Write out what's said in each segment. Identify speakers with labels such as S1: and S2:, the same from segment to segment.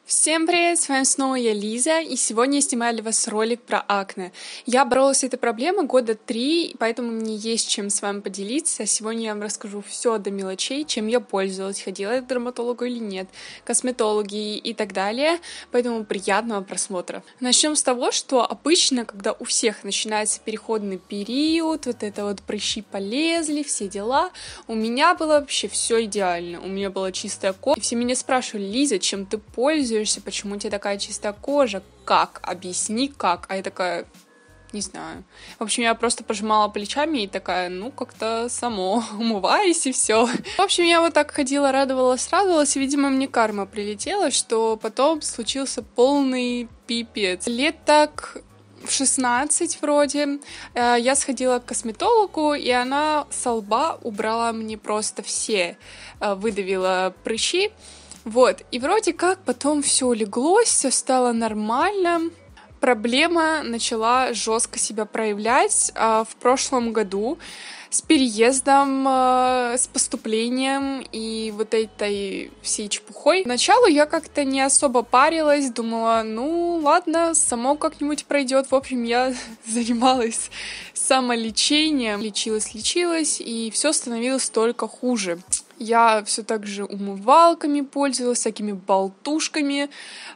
S1: Всем привет, с вами снова я, Лиза, и сегодня я снимаю для вас ролик про акне. Я боролась с этой проблемой года 3, поэтому мне есть чем с вами поделиться. Сегодня я вам расскажу все до мелочей, чем я пользовалась, ходила я к дерматологу или нет, косметологи и так далее, поэтому приятного просмотра. Начнем с того, что обычно, когда у всех начинается переходный период, вот это вот прыщи полезли, все дела, у меня было вообще все идеально, у меня была чистая кожа, и все меня спрашивали: Лиза, чем ты пользуешься? Почему у тебя такая чистая кожа? Как? Объясни, как? А я такая: не знаю. В общем, я просто пожимала плечами и такая: ну, как-то само, умываюсь и все. В общем, я вот так ходила, радовалась, и, видимо, мне карма прилетела, что потом случился полный пипец. Лет так в 16 вроде я сходила к косметологу, и она со лба убрала мне просто все, выдавила прыщи. Вот, и вроде как потом все улеглось, все стало нормально. Проблема начала жестко себя проявлять в прошлом году с переездом, с поступлением и вот этой всей чепухой. Поначалу я как-то не особо парилась, думала, ну ладно, само как-нибудь пройдет. В общем, я занималась самолечением, лечилась, и все становилось только хуже. Я все так же умывалками пользовалась, всякими болтушками,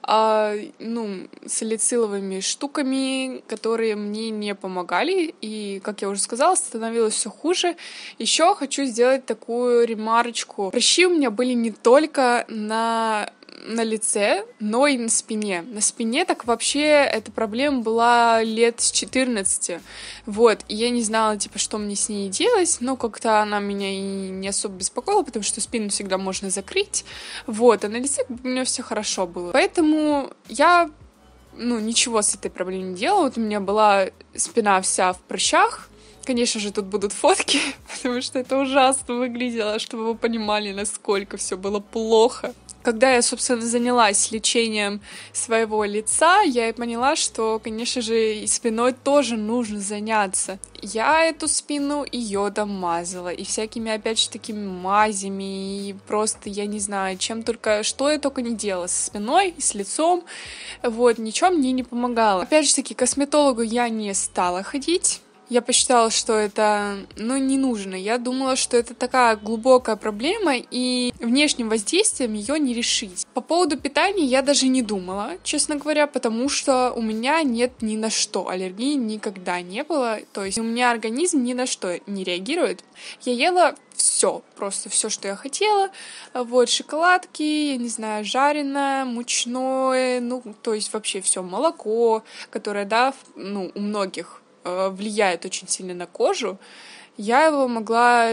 S1: салициловыми штуками, которые мне не помогали. И, как я уже сказала, становилось все хуже. Еще хочу сделать такую ремарочку. Прыщи у меня были не только на лице, но и на спине. На спине так вообще эта проблема была лет с 14. Вот, и я не знала, что мне с ней делать, но как-то она меня и не особо беспокоила, потому что спину всегда можно закрыть. Вот, а на лице у меня все хорошо было. Поэтому я, ничего с этой проблемой не делала. Вот у меня была спина вся в прыщах. Конечно же, тут будут фотки, потому что это ужасно выглядело, чтобы вы понимали, насколько все было плохо. Когда я, собственно, занялась лечением своего лица, я и поняла, что, конечно же, и спиной тоже нужно заняться. Я эту спину и йодом мазала, и всякими, опять же, такими мазями, и просто, я не знаю, что я только не делала со спиной и с лицом. Вот, ничего мне не помогало. Опять же таки, к косметологу я не стала ходить. Я посчитала, что это, не нужно. Я думала, что это такая глубокая проблема, и внешним воздействием ее не решить. По поводу питания я даже не думала, честно говоря, потому что у меня нет ни на что аллергии, никогда не было. То есть у меня организм ни на что не реагирует. Я ела все, просто все, что я хотела. Вот, шоколадки, я не знаю, жареное, мучное, то есть вообще все, молоко, которое, у многих влияет очень сильно на кожу, я его могла,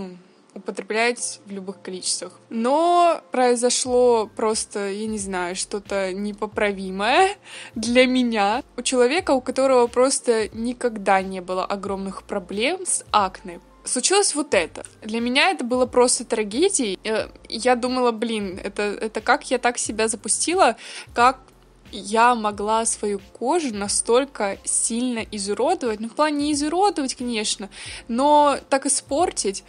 S1: употреблять в любых количествах. Но произошло просто, я не знаю, что-то непоправимое для меня. У человека, у которого просто никогда не было огромных проблем с акне, случилось вот это. Для меня это было просто трагедией. Я думала, это как я так себя запустила, как я могла свою кожу настолько сильно изуродовать, в плане не изуродовать, конечно, но так испортить,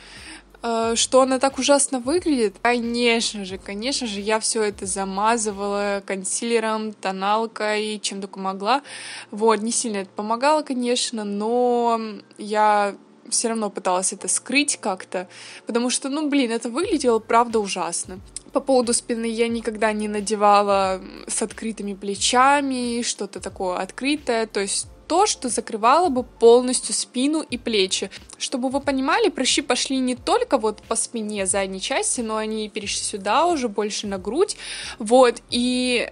S1: что она так ужасно выглядит. Конечно же, я все это замазывала консилером, тоналкой, чем только могла. Вот, не сильно это помогало, конечно, но я все равно пыталась это скрыть как-то, потому что, это выглядело, правда, ужасно. По поводу спины я никогда не надевала с открытыми плечами, что-то такое открытое, то есть то, что закрывало бы полностью спину и плечи. Чтобы вы понимали, прыщи пошли не только вот по спине задней части, но они перешли сюда уже, больше на грудь. Вот, и,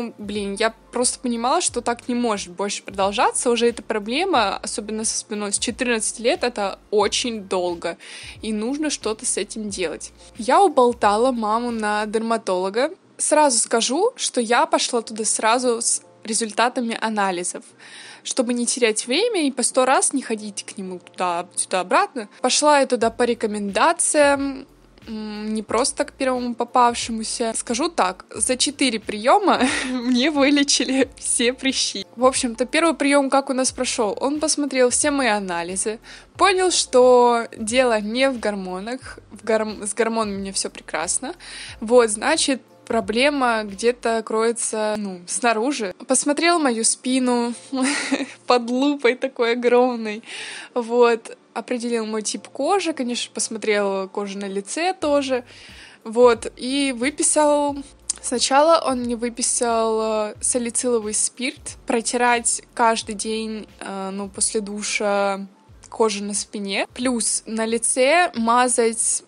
S1: я просто понимала, что так не может больше продолжаться. Уже эта проблема, особенно со спиной, с 14 лет, это очень долго. И нужно что-то с этим делать. Я уболтала маму на дерматолога. Сразу скажу, что я пошла туда сразу с результатами анализов, чтобы не терять время и по 100 раз не ходить к нему туда-обратно. Пошла я туда по рекомендациям, не просто к первому попавшемуся. Скажу так, за 4 приема мне вылечили все прыщи. В общем-то, первый прием как у нас прошел? Он посмотрел все мои анализы, понял, что дело не в гормонах, с гормонами у меня все прекрасно. Вот, значит, проблема где-то кроется, снаружи. Посмотрел мою спину под лупой такой огромной, вот, определил мой тип кожи, конечно, посмотрел кожу на лице тоже, вот, и выписал. Сначала он мне выписал салициловый спирт, протирать каждый день, после душа кожу на спине, плюс на лице мазать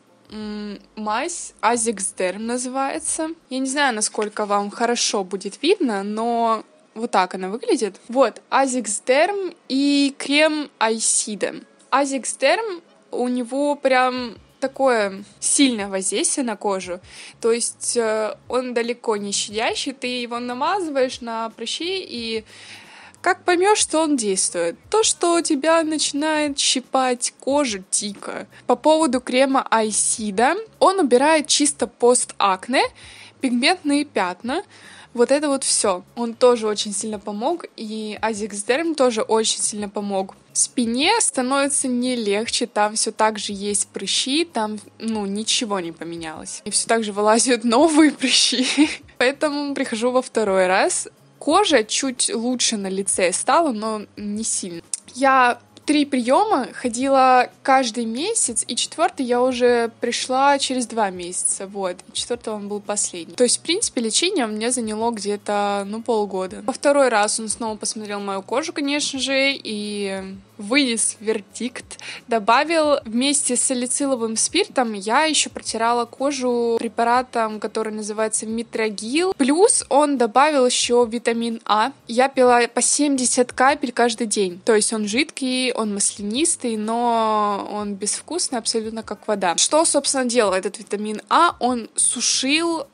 S1: мазь Azix Derm называется. Я не знаю, насколько вам хорошо будет видно, но вот так она выглядит. Вот, Azix Derm и крем Айсида. Azix Derm, у него прям такое сильное воздействие на кожу, то есть он далеко не щадящий, ты его намазываешь на прыщи и как поймешь, что он действует? То, что у тебя начинает щипать кожу дико. По поводу крема Айсида, он убирает чисто постакне, пигментные пятна, вот это вот все. Он тоже очень сильно помог, и Azix Derm тоже очень сильно помог. Спине становится не легче, там все так же есть прыщи, там, ничего не поменялось. И все так же вылазят новые прыщи. Поэтому прихожу во второй раз. Кожа чуть лучше на лице стала, но не сильно. Я 3 приема ходила каждый месяц, и 4-й я уже пришла через 2 месяца, вот. И 4-й он был последний. То есть, в принципе, лечение у меня заняло где-то, полгода. Во второй раз он снова посмотрел мою кожу, конечно же, и вынес вердикт. Добавил вместе с салициловым спиртом, я еще протирала кожу препаратом, который называется Митрагил. Плюс он добавил еще витамин А. Я пила по 70 капель каждый день. То есть он жидкий, он маслянистый, но он безвкусный, абсолютно как вода. Что, собственно, делал этот витамин А? Он сушил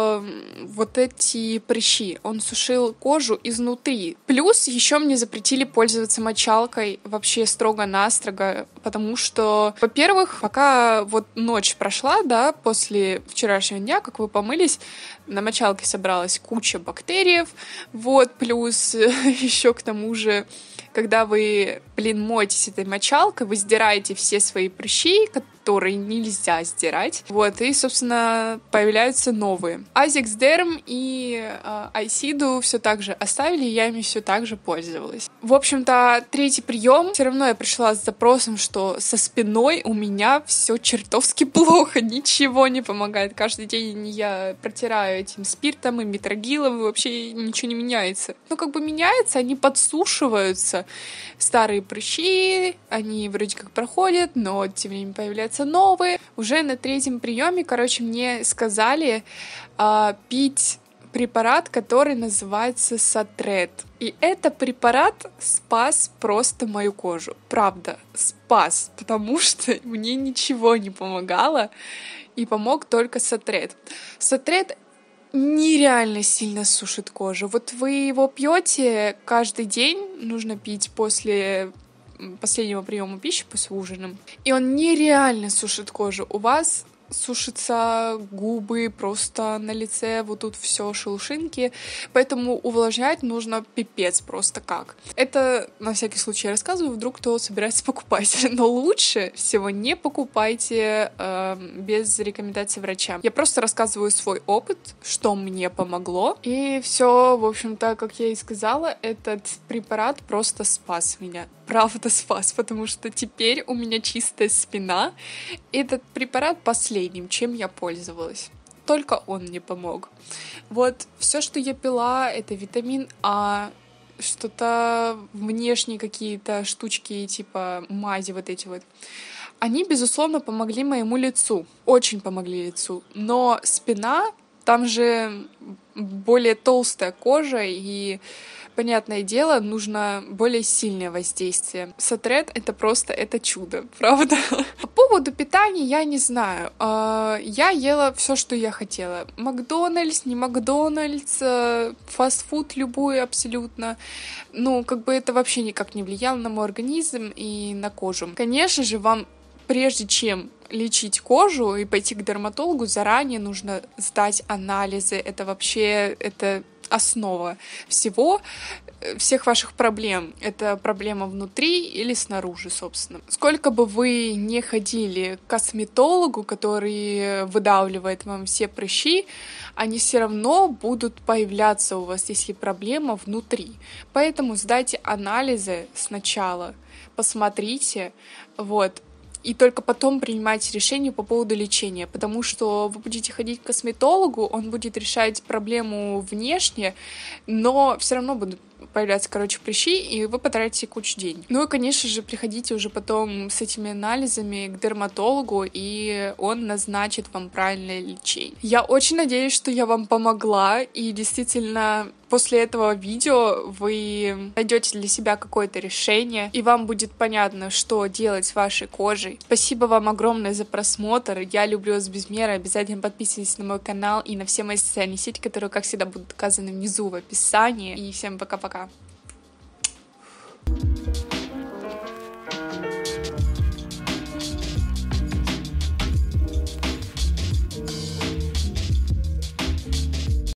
S1: вот эти прыщи. Он сушил кожу изнутри. Плюс еще мне запретили пользоваться мочалкой вообще строго-настрого, потому что, во-первых, пока вот ночь прошла, да, после вчерашнего дня, как вы помылись, на мочалке собралась куча бактерий, вот, плюс еще к тому же, когда вы, моетесь этой мочалкой, вы сдираете все свои прыщи, которые нельзя сдирать. Вот, и, собственно, появляются новые. Azix Derm и Айсиду все так же оставили, и я ими все так же пользовалась. В общем-то, 3-й прием. Все равно я пришла с запросом, что со спиной у меня все чертовски плохо, ничего не помогает. Каждый день я протираю этим спиртом и митрагилом, и вообще ничего не меняется. Меняется, они подсушиваются. Старые прыщи, они вроде как проходят, но тем не менее появляются новые. Уже на 3-м приеме, мне сказали пить препарат, который называется Сатрет. И этот препарат спас просто мою кожу. Правда, спас, потому что мне ничего не помогало, и помог только Сатрет. Сатрет нереально сильно сушит кожу. Вот вы его пьете каждый день, нужно пить после последнего приема пищи, после ужина, и он нереально сушит кожу. У вас сушатся губы, просто на лице вот тут все шелушинки, поэтому увлажнять нужно пипец просто как. Это на всякий случай я рассказываю, вдруг кто собирается покупать, но лучше всего не покупайте без рекомендаций врача. Я просто рассказываю свой опыт, что мне помогло, и все, в общем-то, как я и сказала, этот препарат просто спас меня. Правда спас, потому что теперь у меня чистая спина. Этот препарат последним, чем я пользовалась. Только он мне помог. Вот все, что я пила, это витамин А, что-то внешние какие-то штучки, типа мази вот эти вот. Они, безусловно, помогли моему лицу. Очень помогли лицу. Но спина, там же более толстая кожа, и понятное дело, нужно более сильное воздействие. Сатрет — это чудо, правда? По поводу питания я не знаю. Я ела все, что я хотела. Макдональдс, не Макдональдс, фастфуд любой абсолютно. Это вообще никак не влияло на мой организм и на кожу. Конечно же, вам прежде чем лечить кожу и пойти к дерматологу, заранее нужно сдать анализы. Это основа всех ваших проблем. Это проблема внутри или снаружи, собственно. Сколько бы вы не ходили к косметологу, который выдавливает вам все прыщи, они все равно будут появляться у вас, если проблема внутри. Поэтому сдайте анализы сначала, посмотрите, вот, и только потом принимайте решение по поводу лечения, потому что вы будете ходить к косметологу, он будет решать проблему внешне, но все равно будут появляться, прыщи, и вы потратите кучу денег. Ну и, конечно же, приходите уже потом с этими анализами к дерматологу, и он назначит вам правильное лечение. Я очень надеюсь, что я вам помогла, и действительно после этого видео вы найдете для себя какое-то решение, и вам будет понятно, что делать с вашей кожей. Спасибо вам огромное за просмотр. Я люблю вас без меры. Обязательно подписывайтесь на мой канал и на все мои социальные сети, которые, как всегда, будут указаны внизу в описании. И всем пока-пока.